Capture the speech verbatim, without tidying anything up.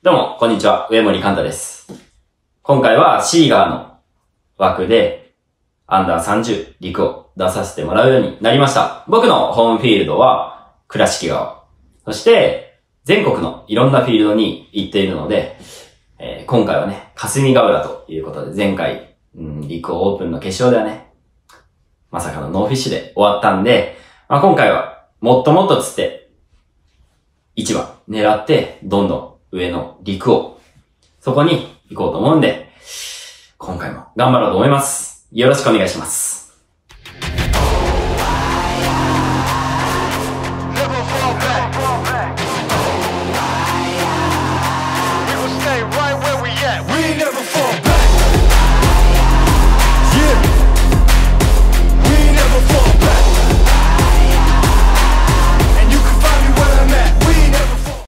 どうも、こんにちは。上森寛太です。今回はシーガーの枠でアンダーさんじゅう陸を出させてもらうようになりました。僕のホームフィールドは倉敷川。そして全国のいろんなフィールドに行っているので、えー、今回はね、霞ヶ浦ということで前回、うん、陸オープンの決勝ではね、まさかのノーフィッシュで終わったんで、まあ、今回はもっともっと釣っていちばん狙ってどんどん上の陸を、そこに行こうと思うんで、今回も頑張ろうと思います。よろしくお願いします。